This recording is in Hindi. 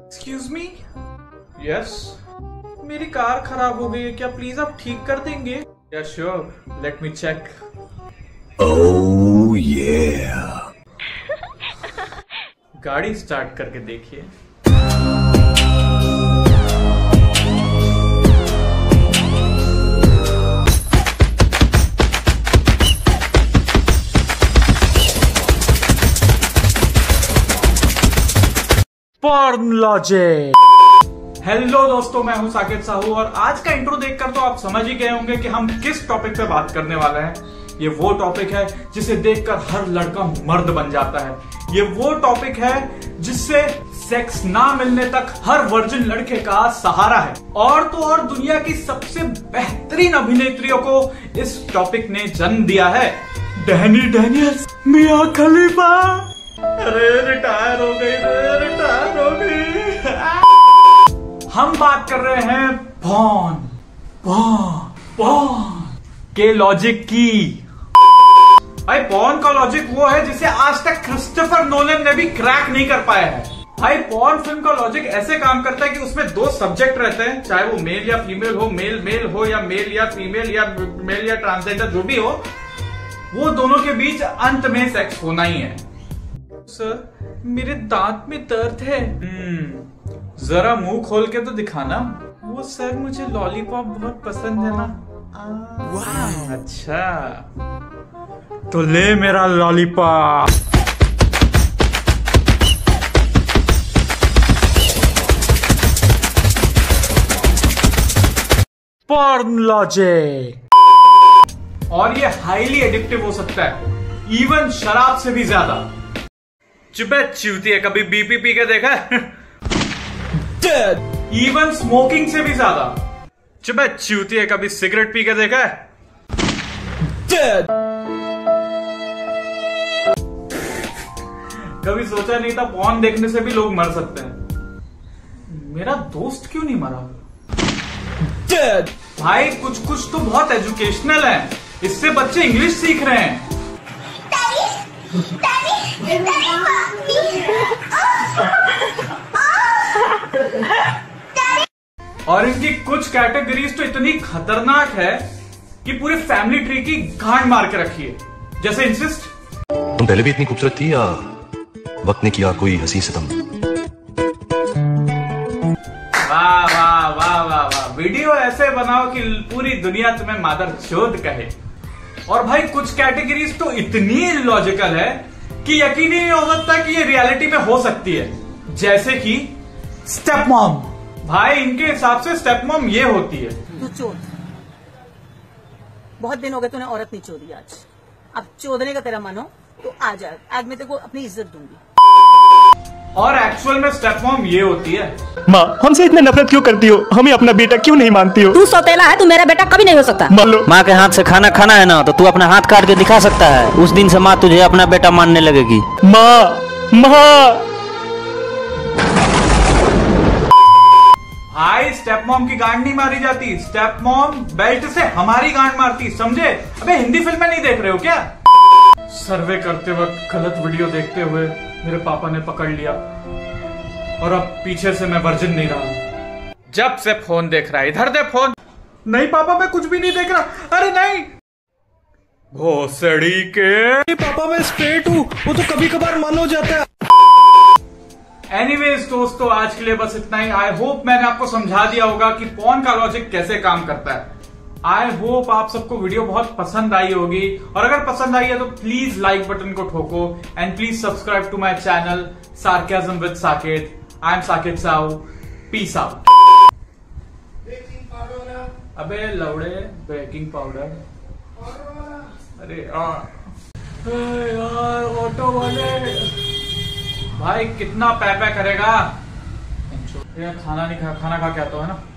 Excuse me. यस, मेरी कार खराब हो गई है, क्या प्लीज आप ठीक कर देंगे? या sure, let me check. Oh yeah। गाड़ी स्टार्ट करके देखिए। Porn logic. हेलो दोस्तों, मैं हूं साकेत साहू और आज का इंट्रो देखकर तो आप समझ ही गए होंगे कि हम किस टॉपिक पे बात करने वाले हैं। ये वो टॉपिक है जिसे देखकर हर लड़का मर्द बन जाता है। ये वो टॉपिक है जिससे सेक्स ना मिलने तक हर वर्जिन लड़के का सहारा है। और तो और दुनिया की सबसे बेहतरीन अभिनेत्रियों को इस टॉपिक ने जन्म दिया है। Danny Daniels, Mia Khalifa. अरे रिटायर हो गई रे, रिटायर हो गई। हम बात कर रहे हैं पॉर्न के लॉजिक की। भाई पॉर्न का लॉजिक वो है जिसे आज तक क्रिस्टोफर नोलन ने भी क्रैक नहीं कर पाया है। भाई पॉर्न फिल्म का लॉजिक ऐसे काम करता है कि उसमें दो सब्जेक्ट रहते हैं, चाहे वो मेल या फीमेल हो, मेल मेल हो या मेल या फीमेल या मेल या ट्रांसजेंडर जो भी हो, वो दोनों के बीच अंत में सेक्स होना ही है। सर मेरे दांत में दर्द है। जरा मुंह खोल के तो दिखाना। वो सर मुझे लॉलीपॉप बहुत पसंद है ना। अच्छा तो ले मेरा लॉलीपॉप। Porn logic. और ये हाईली एडिक्टिव हो सकता है, इवन शराब से भी ज्यादा। चुपे चूती है, कभी बीपी पी के देखा है? इवन स्मोकिंग से भी ज्यादा। चुपे चूती है, कभी सिगरेट पी के देखा है? कभी सोचा नहीं था पॉर्न देखने से भी लोग मर सकते हैं। मेरा दोस्त क्यों नहीं मरा? भाई कुछ कुछ तो बहुत एजुकेशनल है, इससे बच्चे इंग्लिश सीख रहे हैं। और इनकी कुछ कैटेगरीज तो इतनी खतरनाक है कि पूरी फैमिली ट्री की गांड मार के रखी है। जैसे इंसिस्ट, तुम पहले भी इतनी खूबसूरत थी या वक्त ने किया कोई हंसी सितम? वाह वाह वाह वाह वाह, वीडियो ऐसे बनाओ कि पूरी दुनिया तुम्हें मादर चोद कहे। और भाई कुछ कैटेगरीज तो इतनी इलॉजिकल है कि यकीन ही नहीं हो सकता कि ये रियलिटी में हो सकती है। जैसे कि स्टेप मॉम। भाई इनके हिसाब से स्टेप मॉम ये होती है, तू चोद, बहुत दिन हो गए तूने औरत नहीं चोदी, आज अब चोदने का तेरा मन हो तो आ जा, आज मैं तेरे को अपनी इज्जत दूंगी। और एक्चुअल में स्टेप मॉम ये होती है। माँ हमसे इतने नफरत क्यों करती हो? हमें अपना बेटा क्यों नहीं मानती हो? तू सौतेला है, तू मेरा बेटा कभी नहीं हो सकता। मान लो माँ के हाथ से खाना खाना है ना, तो तू अपना हाथ काट के दिखा सकता है। उस दिन से माँ तुझे अपना बेटा मानने लगेगी। माँ भाई स्टेप मॉम की गांड नहीं मारी जाती, स्टेप मॉम बेल्ट से हमारी गांड मारती, समझे? अबे हिंदी फिल्में नहीं देख रहे हो क्या? सर्वे करते वक्त गलत वीडियो देखते हुए मेरे पापा ने पकड़ लिया और अब पीछे से मैं वर्जिन नहीं रहा। जब से फोन देख रहा है, इधर दे फोन। नहीं पापा मैं कुछ भी नहीं देख रहा। अरे नहीं, भोसड़ी के पापा मैं स्ट्रेट हूँ, वो तो कभी कभार मन हो जाता है। एनीवेज दोस्तों, आज के लिए बस इतना ही। आई होप मैंने आपको समझा दिया होगा कि पॉर्न का लॉजिक कैसे काम करता है। आई होप आप सबको वीडियो बहुत पसंद आई होगी, और अगर पसंद आई है तो प्लीज लाइक बटन को ठोको and please subscribe to my channel sarcasm with Saket. I am Saket Sahu, peace out. अबे लौड़े, बेकिंग पाउडर। अरे यार ऑटो वाले भाई कितना पैपा करेगा। खाना नहीं खा, खाना खा के आता है ना।